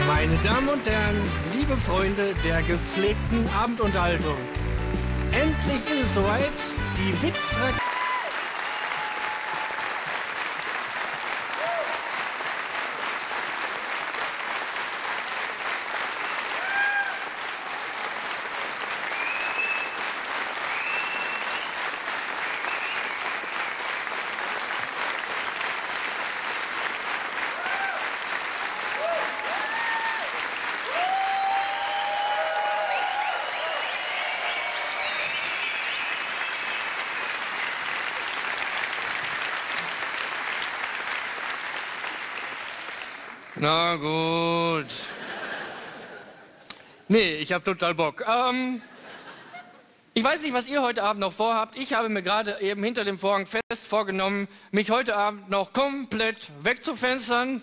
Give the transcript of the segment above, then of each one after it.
Meine Damen und Herren, liebe Freunde der gepflegten Abendunterhaltung. Endlich ist es soweit, die Witzrakete. Na gut. Nee, ich hab total Bock. Ich weiß nicht, was ihr heute Abend noch vorhabt. Ich habe mir gerade eben hinter dem Vorhang fest vorgenommen, mich heute Abend noch komplett wegzufenstern.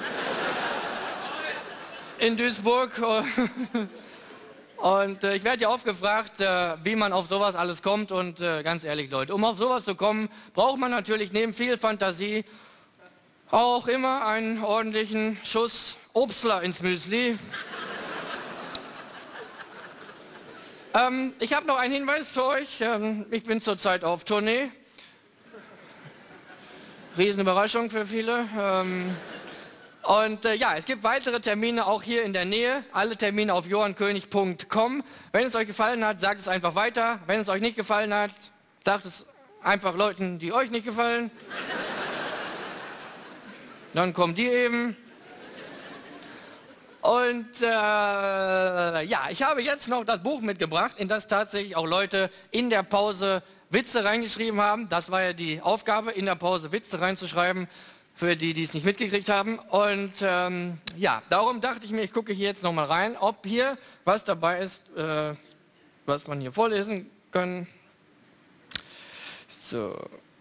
In Duisburg. Und ich werde ja oft gefragt, wie man auf sowas alles kommt. Und ganz ehrlich, Leute, um auf sowas zu kommen, braucht man natürlich neben viel Fantasie auch immer einen ordentlichen Schuss Obstler ins Müsli. Ich habe noch einen Hinweis für euch. Ich bin zurzeit auf Tournee. Riesenüberraschung für viele. Ja, es gibt weitere Termine auch hier in der Nähe. Alle Termine auf johannkönig.com. Wenn es euch gefallen hat, sagt es einfach weiter. Wenn es euch nicht gefallen hat, sagt es einfach Leuten, die euch nicht gefallen. Dann kommen die eben. Und ja, ich habe jetzt noch das Buch mitgebracht, in das tatsächlich auch Leute in der Pause Witze reingeschrieben haben. Das war ja die Aufgabe, in der Pause Witze reinzuschreiben, für die, die es nicht mitgekriegt haben. Und ja, darum dachte ich mir, ich gucke hier jetzt nochmal rein, ob hier was dabei ist, was man hier vorlesen kann. So.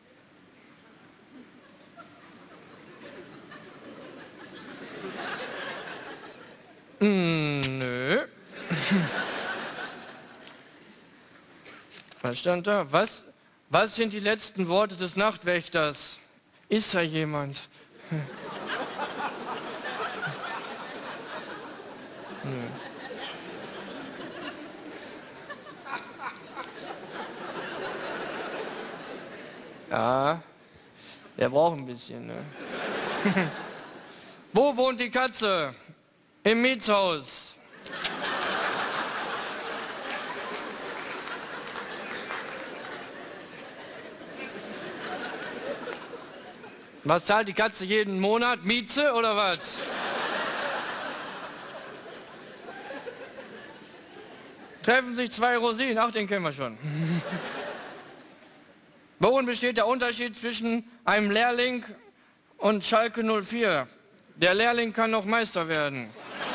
Nö. Was stand da? Was sind die letzten Worte des Nachtwächters? Ist da jemand? Nö. Ja, der braucht ein bisschen, ne? Wo wohnt die Katze? Im Mietshaus. Was zahlt die Katze jeden Monat? Mieze oder was? Treffen sich zwei Rosinen. Ach, den kennen wir schon. Worin besteht der Unterschied zwischen einem Lehrling und Schalke 04? Der Lehrling kann noch Meister werden.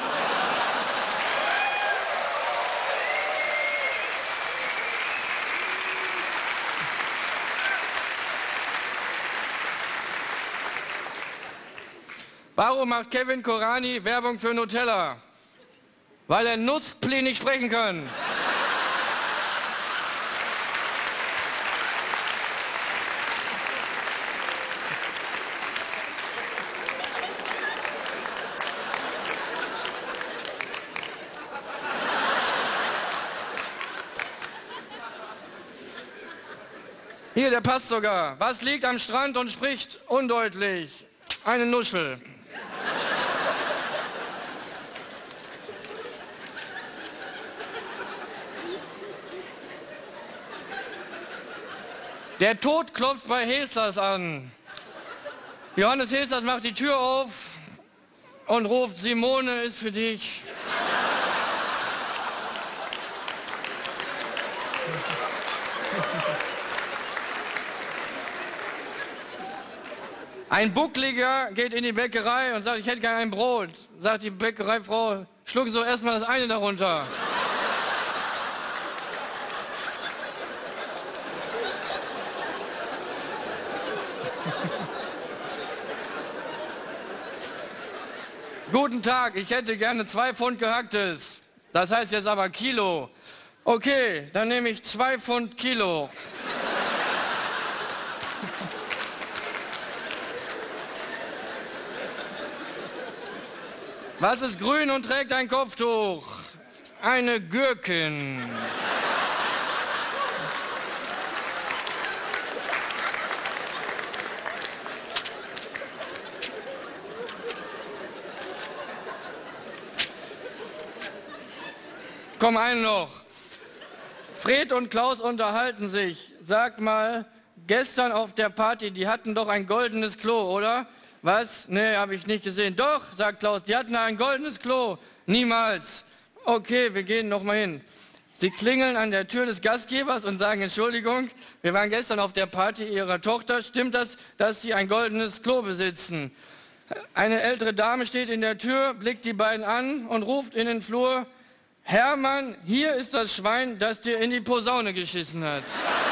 Warum macht Kevin Korani Werbung für Nutella? Weil er Nutzpli nicht sprechen kann. Hier, der passt sogar. Was liegt am Strand und spricht undeutlich? Eine Nuschel. Der Tod klopft bei Hesters an. Johannes Hesters macht die Tür auf und ruft, Simone ist für dich. Ein Buckliger geht in die Bäckerei und sagt, ich hätte gerne ein Brot. Sagt die Bäckereifrau, schlucken Sie erstmal das eine darunter. Guten Tag, ich hätte gerne 2 Pfund gehacktes. Das heißt jetzt aber Kilo. Okay, dann nehme ich 2 Pfund Kilo. Was ist grün und trägt ein Kopftuch? Eine Gürkin. Komm, einen noch. Fred und Klaus unterhalten sich. Sag mal, gestern auf der Party, die hatten doch ein goldenes Klo, oder? Was? Nee, habe ich nicht gesehen. Doch, sagt Klaus, die hatten ein goldenes Klo. Niemals. Okay, wir gehen noch mal hin. Sie klingeln an der Tür des Gastgebers und sagen, Entschuldigung, wir waren gestern auf der Party Ihrer Tochter. Stimmt das, dass Sie ein goldenes Klo besitzen? Eine ältere Dame steht in der Tür, blickt die beiden an und ruft in den Flur, Hermann, hier ist das Schwein, das dir in die Posaune geschissen hat.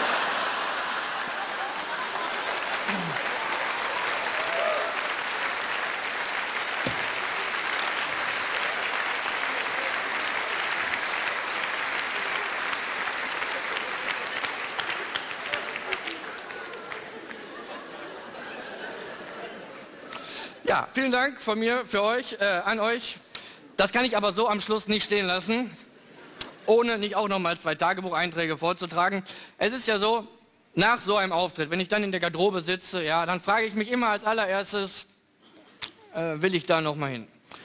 Ja, vielen Dank von mir für euch, an euch. Das kann ich aber so am Schluss nicht stehen lassen, ohne nicht auch nochmal 2 Tagebucheinträge vorzutragen. Es ist ja so, nach so einem Auftritt, wenn ich dann in der Garderobe sitze, ja, dann frage ich mich immer als allererstes, will ich da nochmal hin?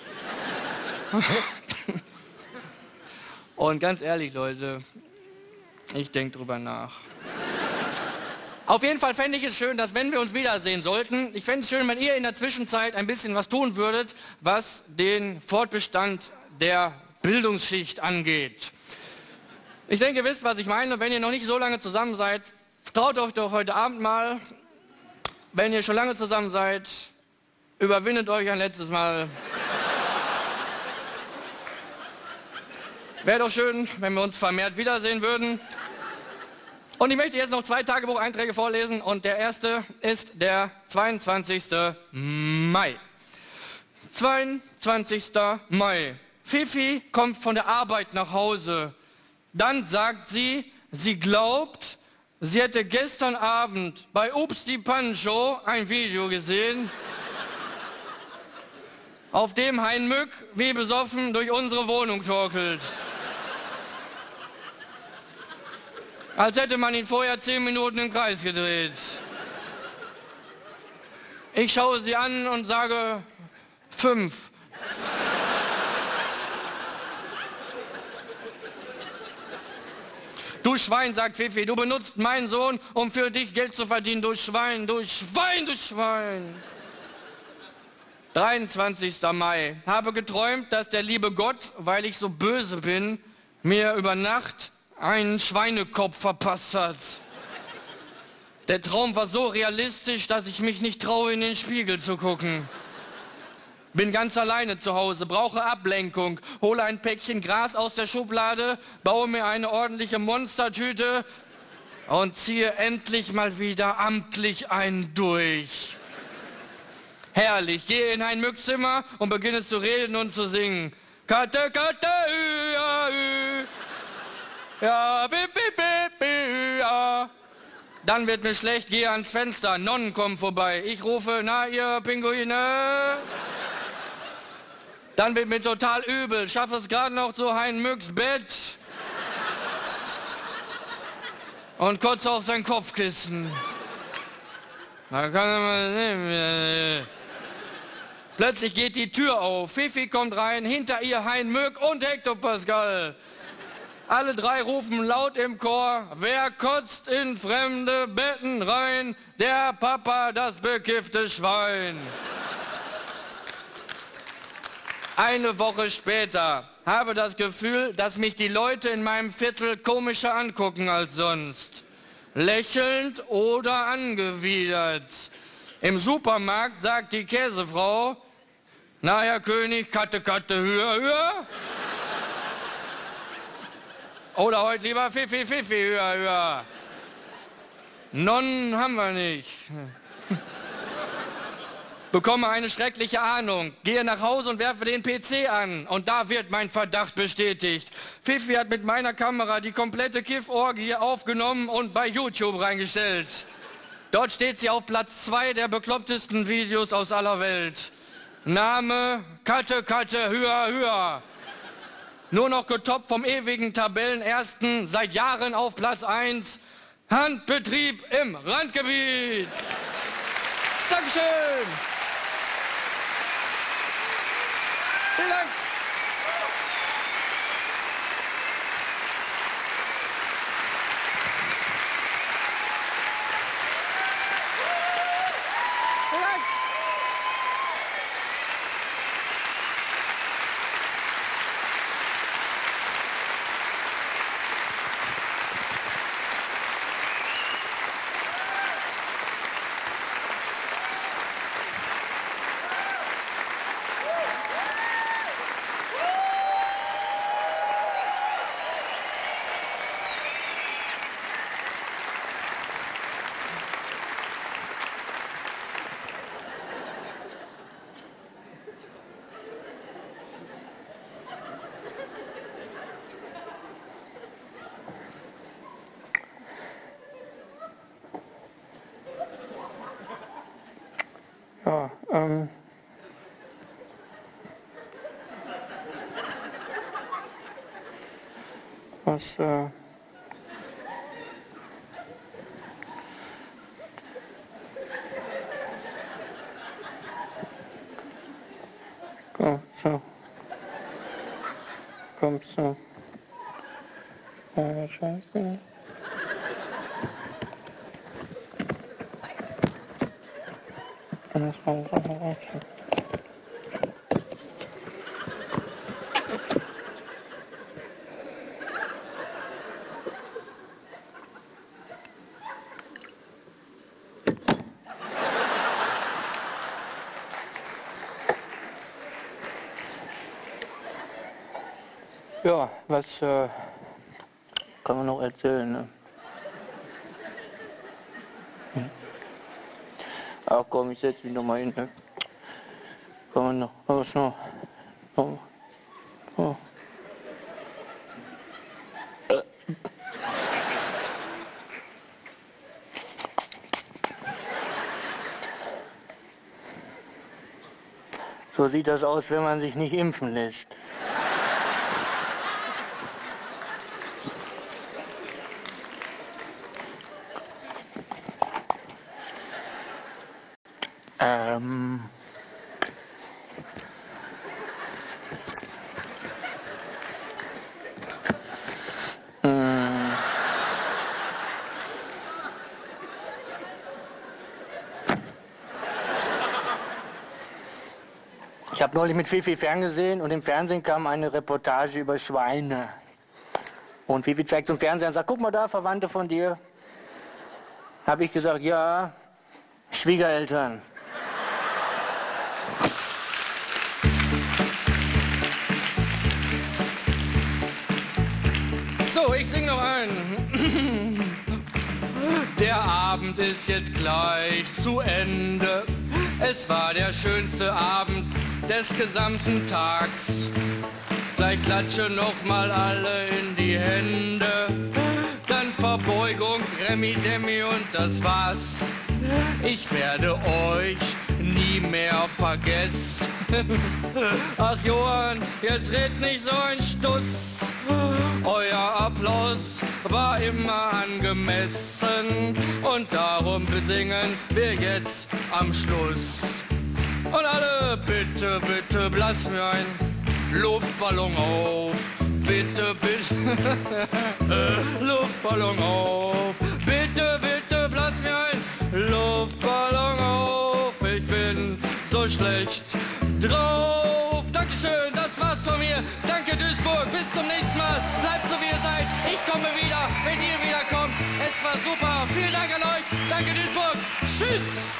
Und ganz ehrlich, Leute, ich denke drüber nach. Auf jeden Fall fände ich es schön, dass wenn wir uns wiedersehen sollten, ich fände es schön, wenn ihr in der Zwischenzeit ein bisschen was tun würdet, was den Fortbestand der Bildungsschicht angeht. Ich denke, ihr wisst, was ich meine. Wenn ihr noch nicht so lange zusammen seid, traut euch doch heute Abend mal. Wenn ihr schon lange zusammen seid, überwindet euch ein letztes Mal. Wäre doch schön, wenn wir uns vermehrt wiedersehen würden. Und ich möchte jetzt noch 2 Tagebucheinträge vorlesen und der erste ist der 22. Mai. 22. Mai. Fifi kommt von der Arbeit nach Hause. Dann sagt sie, sie glaubt, sie hätte gestern Abend bei Ups die Pancho ein Video gesehen, auf dem Hein Mück wie besoffen durch unsere Wohnung torkelt. Als hätte man ihn vorher 10 Minuten im Kreis gedreht. Ich schaue sie an und sage 5. Du Schwein, sagt Fifi, du benutzt meinen Sohn, um für dich Geld zu verdienen. Du Schwein, du Schwein, du Schwein. 23. Mai. Habe geträumt, dass der liebe Gott, weil ich so böse bin, mir über Nacht einen Schweinekopf verpasst hat. Der Traum war so realistisch, dass ich mich nicht traue, in den Spiegel zu gucken. Bin ganz alleine zu Hause, brauche Ablenkung, hole ein Päckchen Gras aus der Schublade, baue mir eine ordentliche Monstertüte und ziehe endlich mal wieder amtlich einen durch. Herrlich, gehe in ein Mückzimmer und beginne zu reden und zu singen. Katte, Katte, ü, a, ü. Ja, bip, bip, bip, bip, ja. Dann wird mir schlecht, gehe ans Fenster, Nonnen kommen vorbei. Ich rufe, na ihr Pinguine? Dann wird mir total übel, schaffe es gerade noch zu Hein Mücks Bett und kotze auf sein Kopfkissen. Da kann man sehen. Plötzlich geht die Tür auf, Fifi kommt rein, hinter ihr Hein Mück und Hector Pascal. Alle 3 rufen laut im Chor, wer kotzt in fremde Betten rein? Der Papa, das bekiffte Schwein. Eine Woche später habe das Gefühl, dass mich die Leute in meinem Viertel komischer angucken als sonst. Lächelnd oder angewidert. Im Supermarkt sagt die Käsefrau, na Herr König, Katte, Katte, Hüa, Hüa. Oder heute lieber Fifi, Fifi, Hüa, Hüa. Nonnen haben wir nicht. Bekomme eine schreckliche Ahnung, gehe nach Hause und werfe den PC an. Und da wird mein Verdacht bestätigt. Fifi hat mit meiner Kamera die komplette Kiff-Orgie aufgenommen und bei YouTube reingestellt. Dort steht sie auf Platz 2 der beklopptesten Videos aus aller Welt. Name, Katte, Katte, Hüa, Hüa. Nur noch getoppt vom ewigen Tabellenersten, seit Jahren auf Platz 1. Handbetrieb im Randgebiet. Dankeschön. Vielen Dank. Ja, was, komm so. Komm so. Scheiße. Das war so okay. Ja, was kann man noch erzählen, ne? Ach komm, ich setz mich noch mal hin, ne? Kann man noch, was noch? Oh. Oh. So sieht das aus, wenn man sich nicht impfen lässt. Ich habe neulich mit Fifi ferngesehen und im Fernsehen kam eine Reportage über Schweine. Und Fifi zeigt zum Fernseher und sagt, guck mal da, Verwandte von dir. Habe ich gesagt, ja, Schwiegereltern. So, ich sing noch einen. Der Abend ist jetzt gleich zu Ende. Es war der schönste Abend des gesamten Tags. Gleich klatschen noch mal alle in die Hände. Dann Verbeugung, Remi Demi und das war's. Ich werde euch nie mehr vergessen. Ach Johann, jetzt red nicht so ein Stuss. Euer Applaus war immer angemessen und darum besingen wir jetzt am Schluss. Und alle, bitte, bitte, blass mir ein Luftballon auf. Bitte, bitte, Luftballon auf. Bitte, bitte, blass mir ein Luftballon auf. Ich bin so schlecht drauf. Dankeschön, das war's von mir. Danke Duisburg, bis zum nächsten Mal. Bleibt so wie ihr seid. Ich komme wieder, wenn ihr wiederkommt. Es war super. Vielen Dank an euch. Danke Duisburg. Tschüss.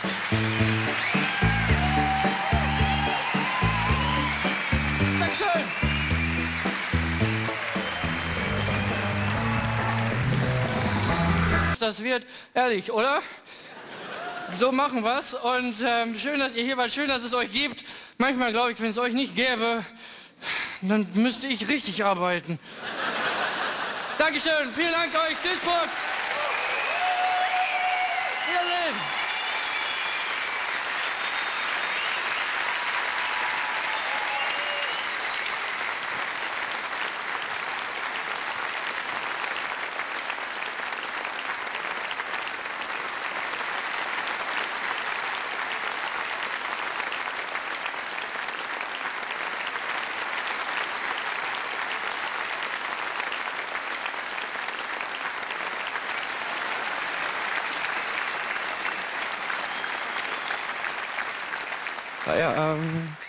Dankeschön. Das wird ehrlich, oder? So machen wir's und schön, dass ihr hier wart, schön, dass es euch gibt. Manchmal glaube ich, wenn es euch nicht gäbe, dann müsste ich richtig arbeiten. Dankeschön, vielen Dank euch, Duisburg. Wiedersehen. Ja,